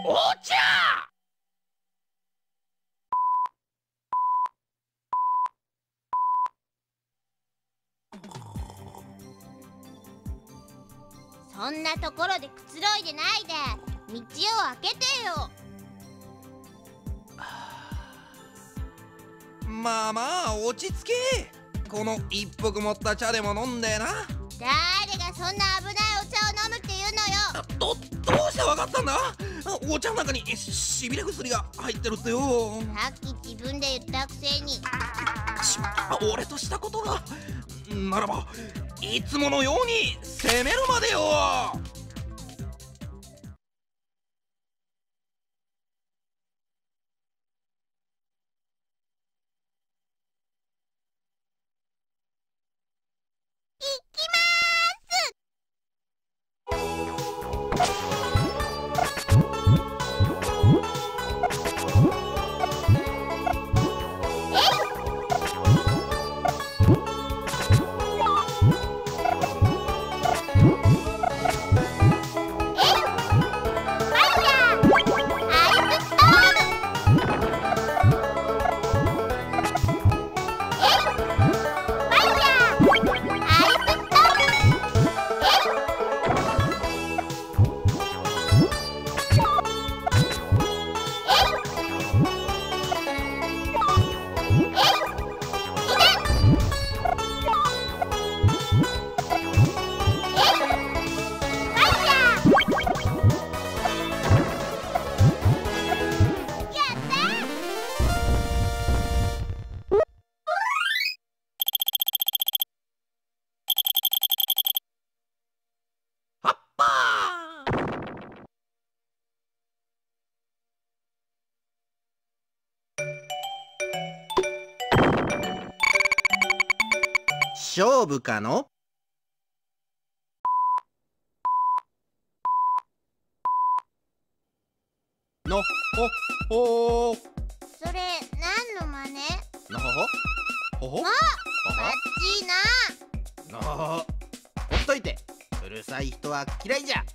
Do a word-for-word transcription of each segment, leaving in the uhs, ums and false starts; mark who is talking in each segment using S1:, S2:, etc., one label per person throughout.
S1: お茶。
S2: そんなところでくつろいでないで道を開けてよ。
S3: まあまあ落ち着け。この一服持った茶でも飲んでな。
S2: 誰がそんな危ないお茶を飲むって言うのよ。
S3: どどうしてわかったんだ。お茶の中にしびれ薬が入ってるってよ。
S2: さっき自分で言ったくせに。
S3: し俺としたことがならばいつものように攻めるまでよ。勝負かの。のほほ
S2: それ何の真似？
S3: のほほほほ。
S2: あ、バッチーな。
S3: のほほほっといて。うるさい人は嫌いじゃ。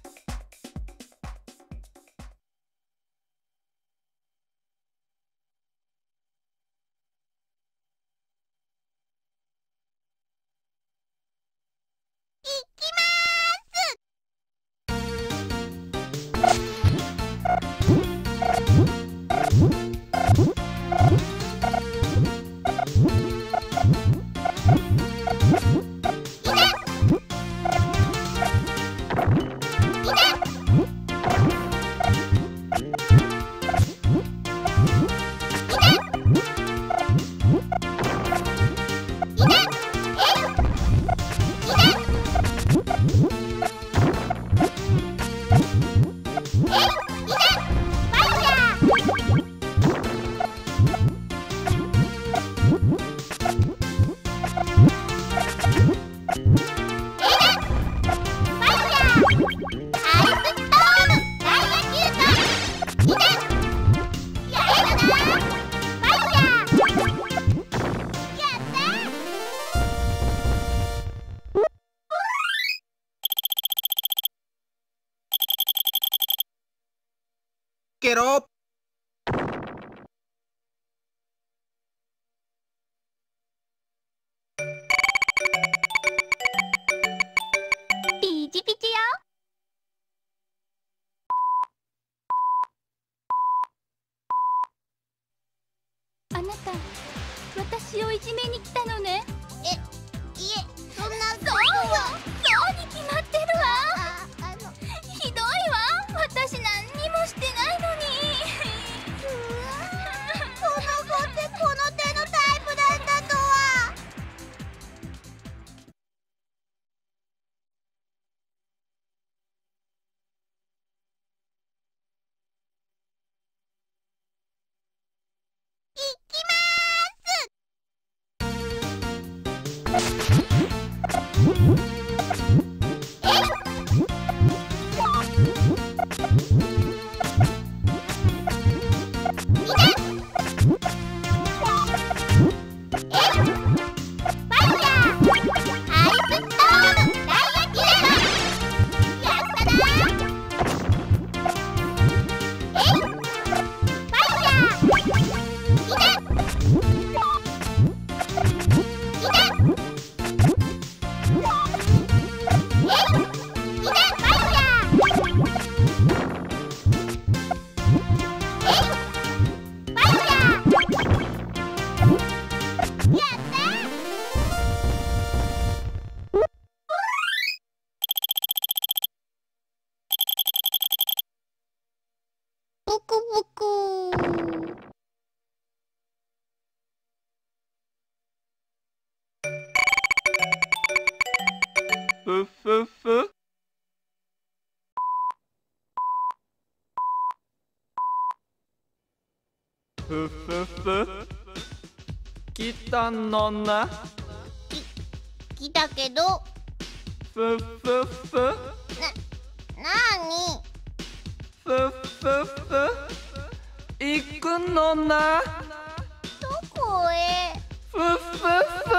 S3: ケロ。
S2: ピチピチよ。
S4: あなた、私をいじめに来たのね。
S2: え、いえ、そんな。
S4: そうよ、そうに決まってるわ。
S2: あ、あの。
S4: ひどいわ、私何にもしてないのに。
S2: この子ってこの手のタイプだったとは。いきまえクブク。
S1: ふっふっふ。ふっふっふ。来たのな。
S2: 来たけど。
S1: ふっふっふ。
S2: な、なーに。
S1: ふっふっふ。行くのな。
S2: どこへ。
S1: ふっふっふ。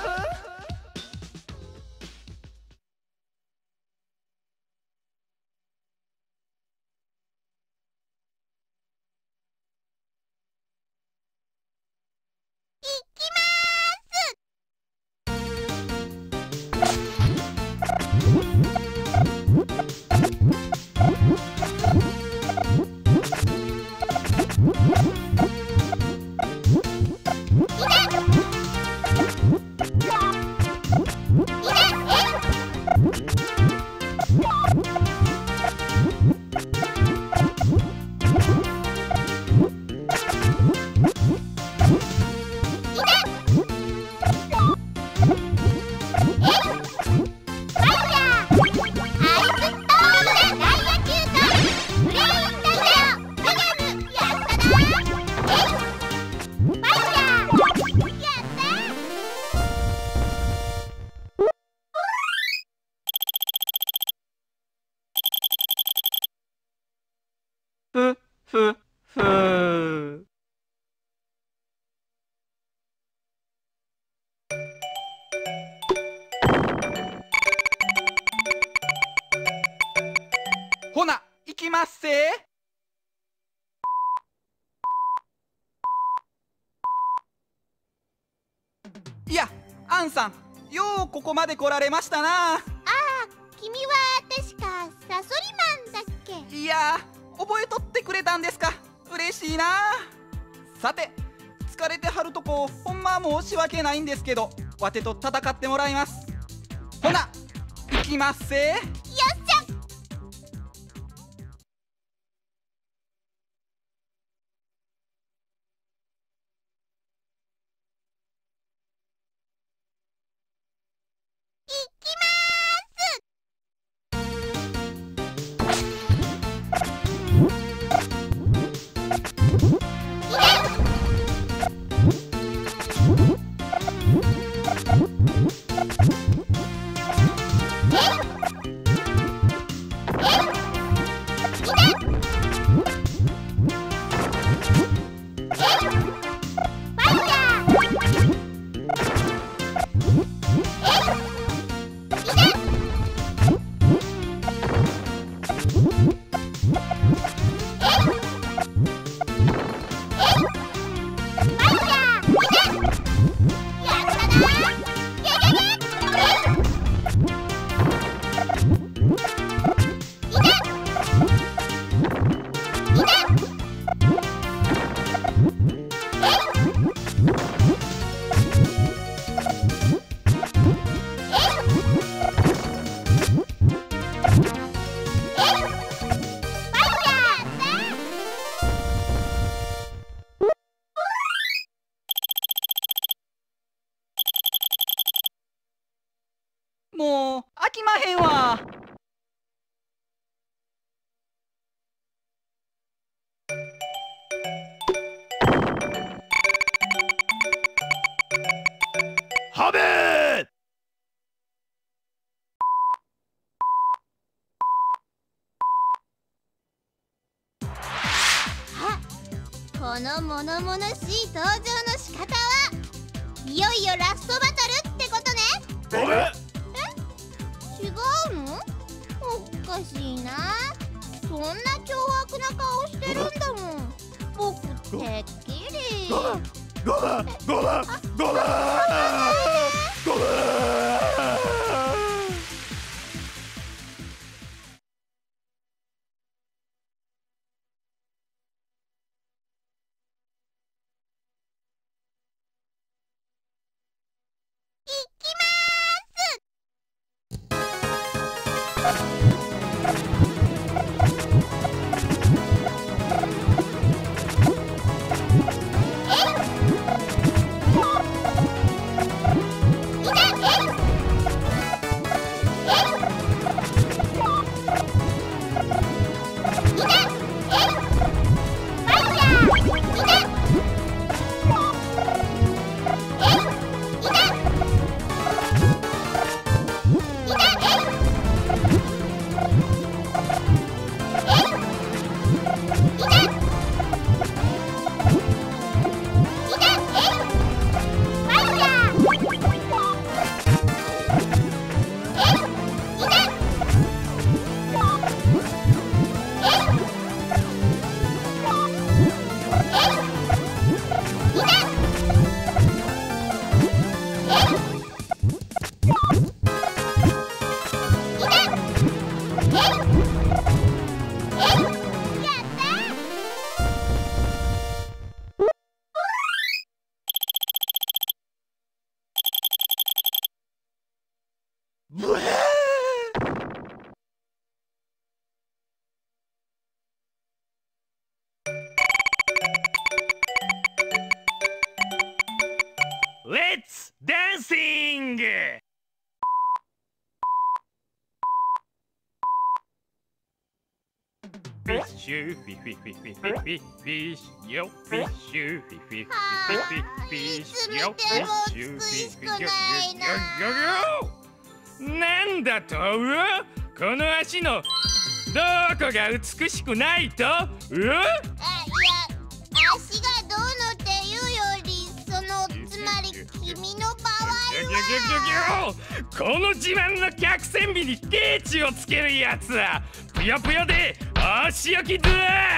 S1: ふっふっふ。ほな、行きまっせ。いや、アンさん、ようここまで来られましたな。
S2: ああ、君は確かサソリマンだっけ。
S1: いやー、覚えとってくれたんですか。嬉しいな。さて、疲れてはるとこほんま申し訳ないんですけど、わてと戦ってもらいます。ほな、行きまっせ。
S2: よっしゃ。
S1: もう飽きまへんわ。
S3: はべー。
S2: あ、この物々しい登場の仕方はいよいよラストバトルってことね。
S3: ごめん。
S2: 違うの？おかしいな。そんな凶悪な顔してるんだもん。僕てっきり。
S3: ごめんごめんごめんごめんごめん。 Let's dancing! Fish, fish, fish, fish, fish, fish, fish, yo, fish, fish, fish, fish, fish, yo, fish, fish,なんだと？この足のどこが美しくないと？う？
S2: あ、いや、足がどうのっていうより、そのつまり君の場合は
S3: この自慢の客船美に定値をつけるやつはぷよぷよでお仕置きだ。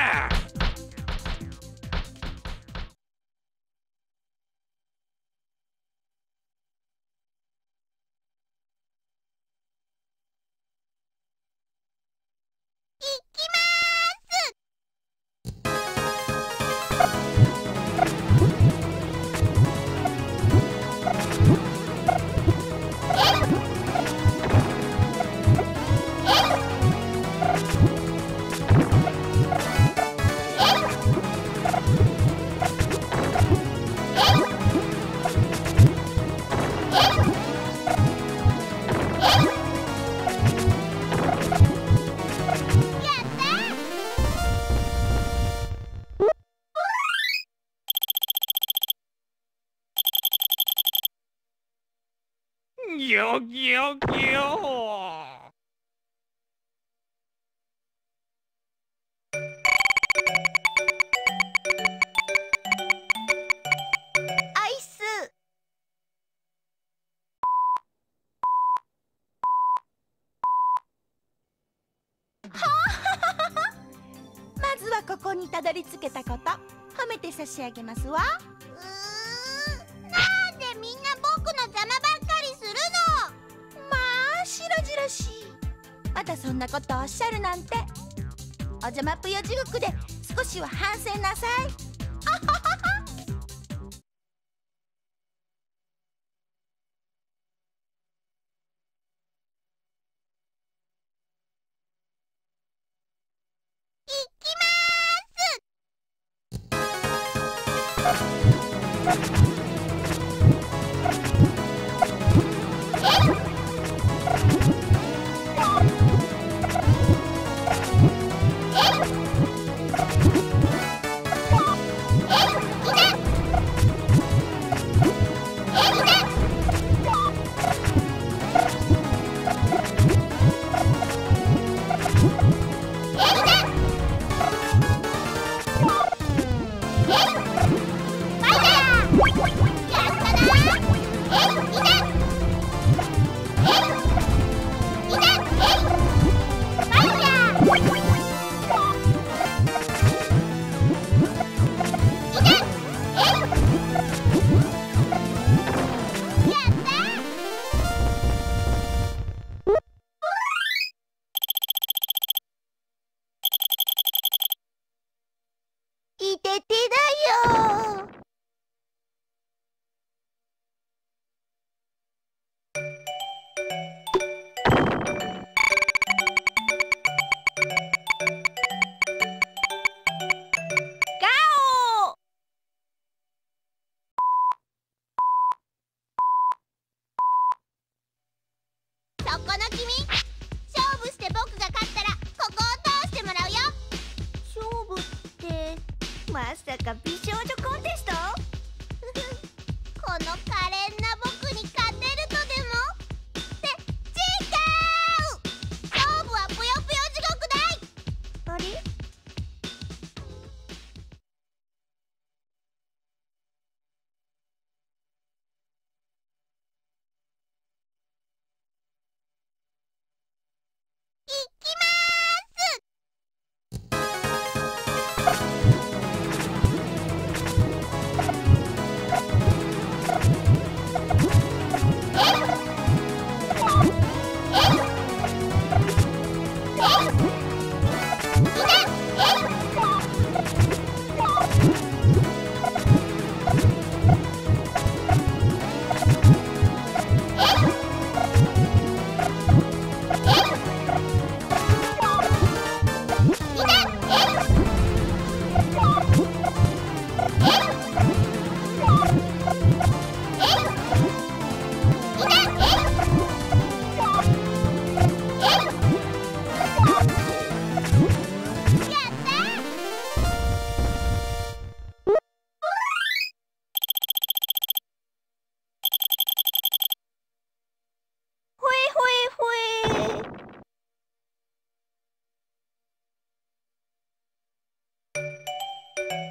S3: よぎよぎよ。
S2: アイス。
S5: まずはここにたどり着けたこと褒めて差し上げますわ。
S2: うーん、なんでみんな僕の邪魔ばっかりするの？
S5: まあ白々しい。またそんなことおっしゃるなんて。お邪魔ぷよ地獄で少しは反省なさい。あははは。
S2: ファイヤー！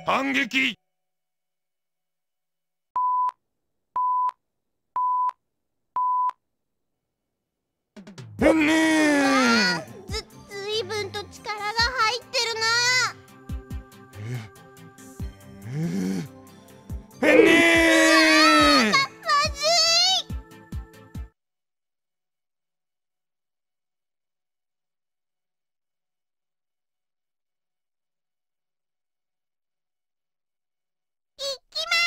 S3: 反撃。
S2: ず、ずいぶんと力が入ってるな。
S3: へんねー。
S2: まずい。いきま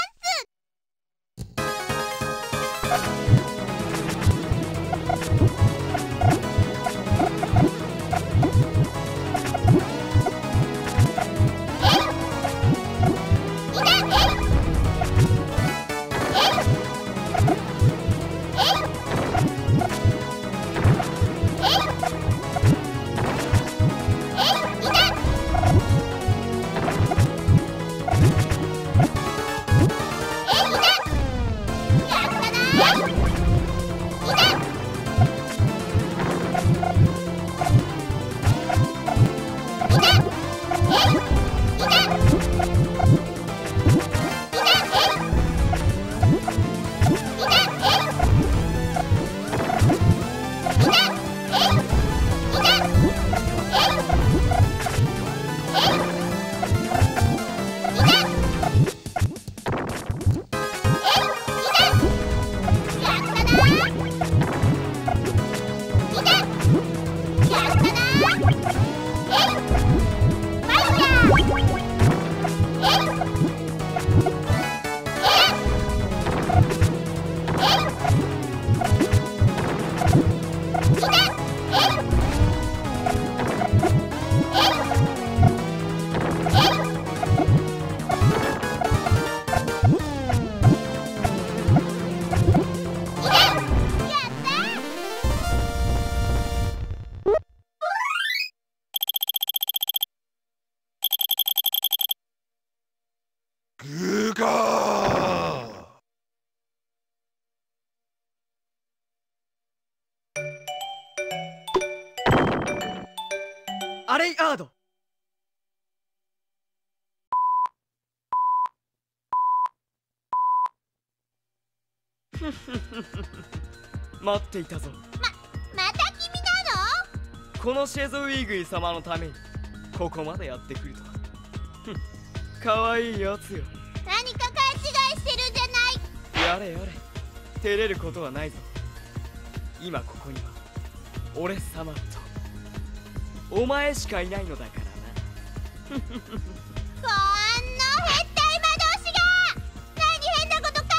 S3: グーガー。
S1: アレイアード。
S6: 待っていたぞ。
S2: また君なの？
S6: このシェゾウィーグイ様のためにここまでやってくるとは。ふん、かわいいやつよ。
S2: 何か勘違いしてるんじゃない？
S6: やれやれ、照れることはないぞ。今ここには俺様とお前しかいないのだからな。
S2: こんな変態魔導士が何変なこと考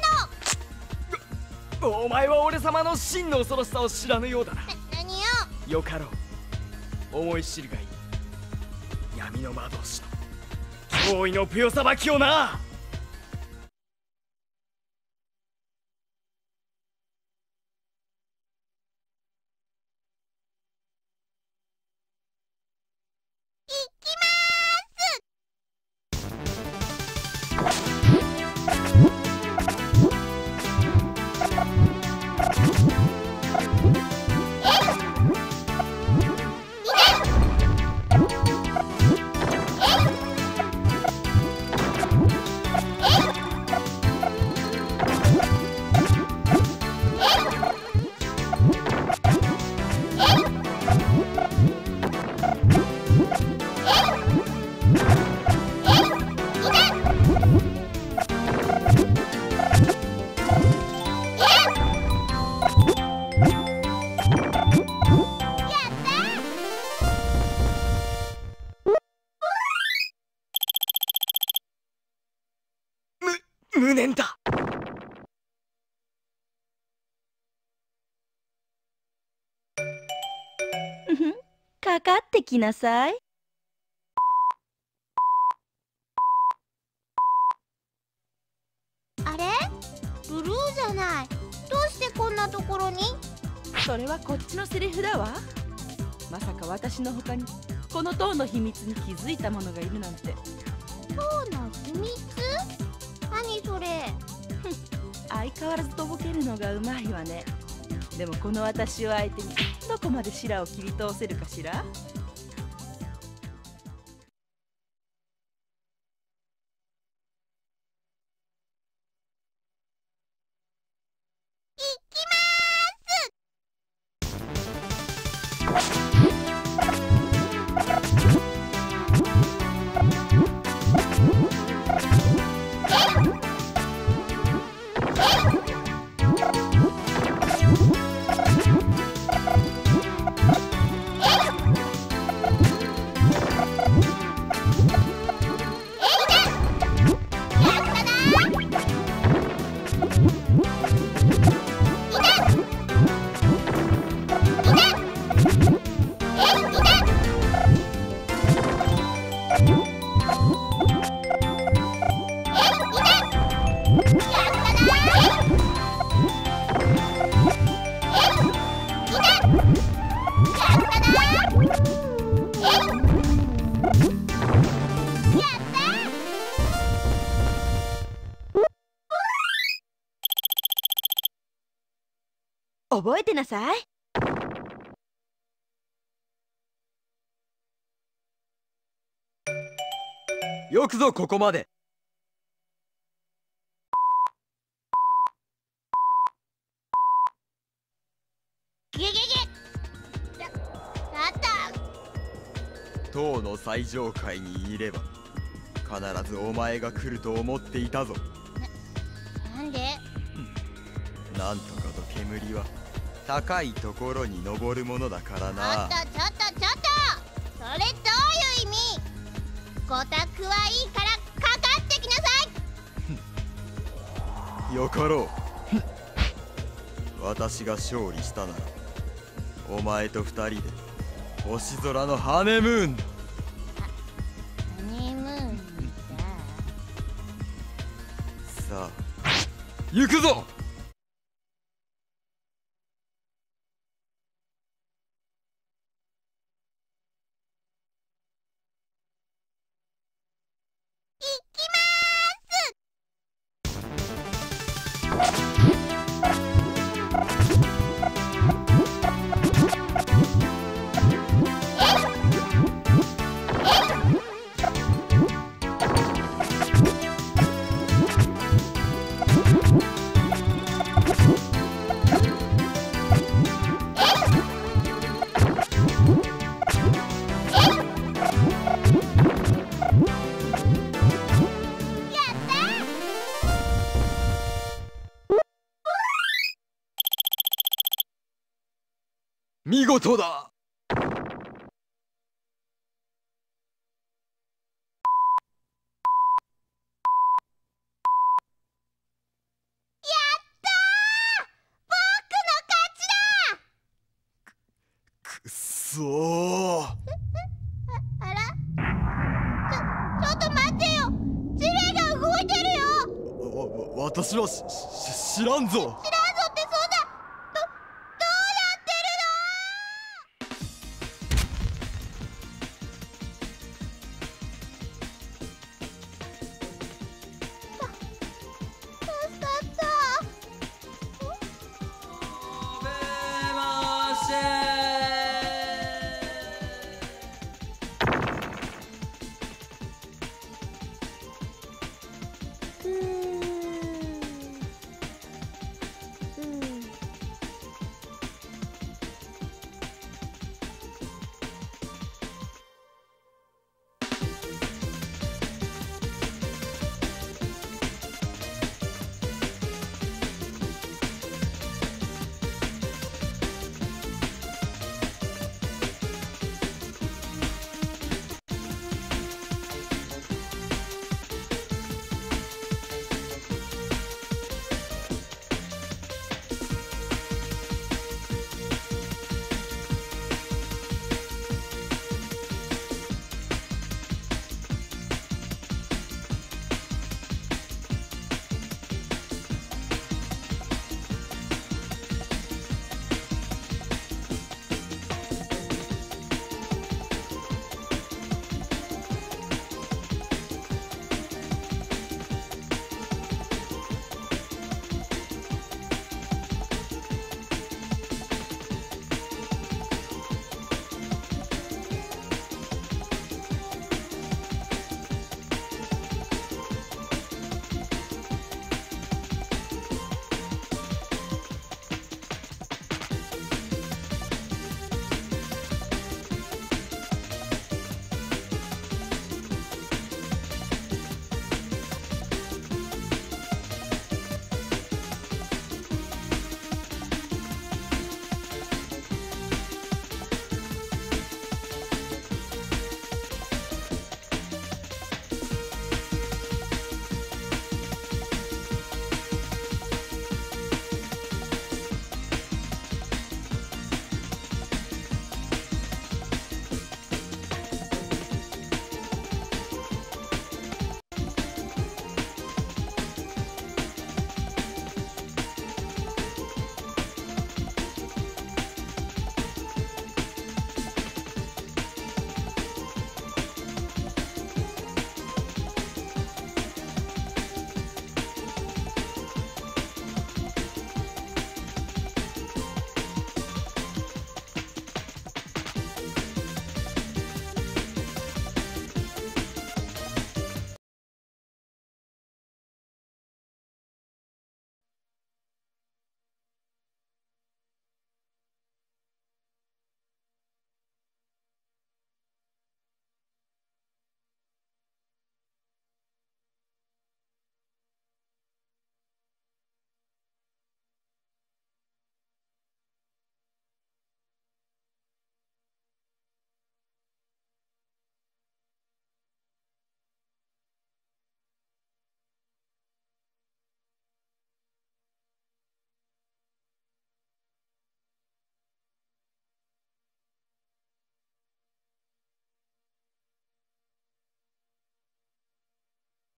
S2: えてんの？
S6: お前は俺様の真の恐ろしさを知らぬようだな。
S2: 何よ？
S6: よかろう、思い知るがいい。闇の魔導士の驚異のぷよさばきをな。無念だ。
S5: かかってきなさい。
S2: あれ？ブルーじゃない。どうしてこんなところに？
S5: それはこっちのセリフだわ。まさか私の他にこの塔の秘密に気づいた者がいるなんて。
S2: 塔の秘密？何それ？
S5: 相変わらずとぼけるのがうまいわね。でもこの私を相手にどこまで白を切り通せるかしら。 覚えてなさい。
S6: よくぞここまで。
S2: ゲゲゲ。だだった
S7: 唐の最上階にいれば必ずお前が来ると思っていたぞ。
S2: なんで？
S7: なんとかと煙は高いところに登るものだからな。
S2: ちょっとちょっとちょっと、それどういう意味？ごたくはいいからかかってきなさい。
S7: よかろう。私が勝利したならお前と二人で星空のハネムーンだ。
S2: ハネムーンだ。
S7: さあ行くぞ。見事だ。くっそー。
S2: あら？ちょ、ちょっと待ってよ。地面が動いてるよ。
S7: わ、わ、私はし、し、知らんぞ。
S2: 知ら